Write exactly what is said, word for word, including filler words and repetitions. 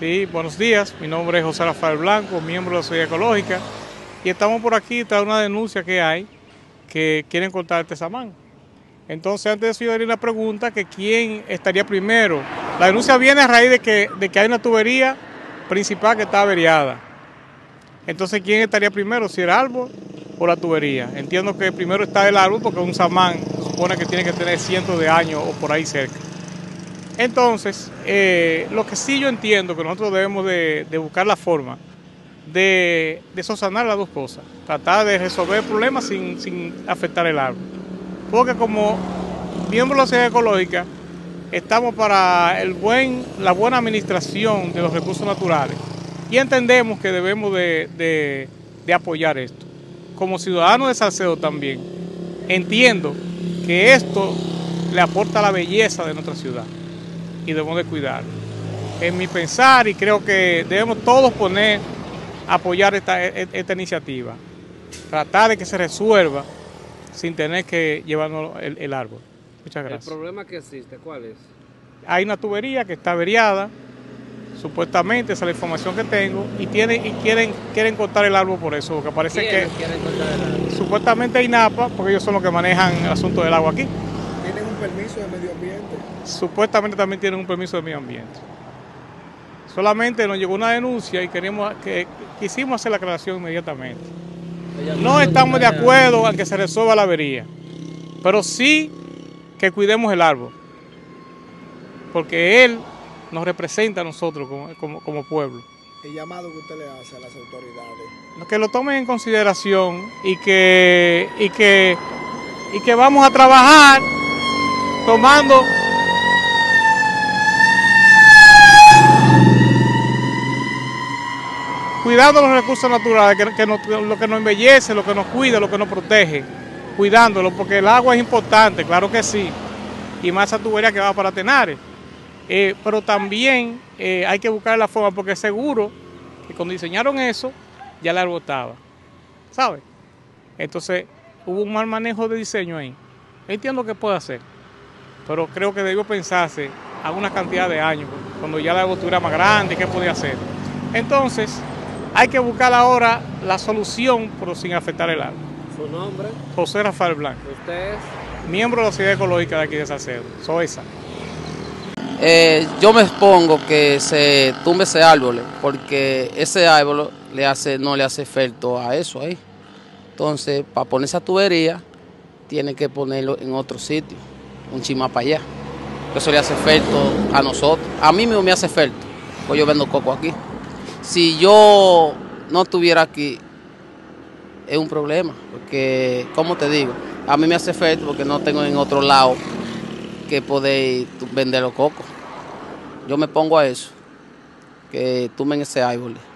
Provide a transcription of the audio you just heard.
Sí, buenos días. Mi nombre es José Rafael Blanco, miembro de la Sociedad Ecológica, y estamos por aquí tras una denuncia que hay que quieren cortar este samán. Entonces, antes de eso, yo haría una pregunta que quién estaría primero. La denuncia viene a raíz de que, de que hay una tubería principal que está averiada. Entonces, ¿quién estaría primero? ¿Si el árbol o la tubería? Entiendo que primero está el árbol porque un samán se supone que tiene que tener cientos de años o por ahí cerca. Entonces, eh, lo que sí yo entiendo que nosotros debemos de, de buscar la forma de, de subsanar las dos cosas, tratar de resolver el problema sin, sin afectar el árbol. Porque como miembros de la sociedad ecológica, estamos para el buen, la buena administración de los recursos naturales y entendemos que debemos de, de, de apoyar esto. Como ciudadano de Salcedo también, entiendo que esto le aporta la belleza de nuestra ciudad y debemos de cuidarlo. En mi pensar, y creo que debemos todos poner, apoyar esta, esta iniciativa, tratar de que se resuelva sin tener que llevarnos el, el árbol. Muchas gracias. ¿El problema que existe cuál es? Hay una tubería que está averiada, supuestamente, esa es la información que tengo, y, tienen, y quieren, quieren cortar el árbol por eso, porque parece que quieren cortar el árbol? Supuestamente INAPA, porque ellos son los que manejan el asunto del agua aquí. ¿Tienen un permiso de medio ambiente? Supuestamente también tienen un permiso de medio ambiente. Solamente nos llegó una denuncia y queríamos que quisimos hacer la aclaración inmediatamente. No estamos de acuerdo en que se resuelva la avería, pero sí que cuidemos el árbol, porque él nos representa a nosotros como, como, como pueblo. El llamado que usted le hace a las autoridades. Que lo tomen en consideración y que, y que, y que vamos a trabajar tomando cuidando los recursos naturales, que, que nos, lo que nos embellece, lo que nos cuida, lo que nos protege, cuidándolo, porque el agua es importante, claro que sí, y más esa tubería que va para Tenares. Eh, pero también eh, hay que buscar la forma, porque seguro que cuando diseñaron eso, ya el árbol estaba, ¿sabes? Entonces, hubo un mal manejo de diseño ahí. Entiendo que puede hacer, pero creo que debió pensarse a una cantidad de años, cuando ya el árbol estuviera más grande, ¿qué podía hacer? Entonces, hay que buscar ahora la solución, pero sin afectar el árbol. ¿Su nombre? José Rafael Blanco. ¿Usted es? Miembro de la Sociedad Ecológica de aquí de Salcedo, SOESA. Eh, yo me expongo que se tumbe ese árbol, porque ese árbol le hace, no le hace efecto a eso ahí. Entonces, para poner esa tubería, tiene que ponerlo en otro sitio, un chima para allá. Eso le hace efecto a nosotros. A mí mismo me hace efecto, pues yo vendo coco aquí. Si yo no estuviera aquí, es un problema, porque, como te digo, a mí me hace efecto porque no tengo en otro lado que poder vender los cocos. Yo me pongo a eso, que tumben ese árbol.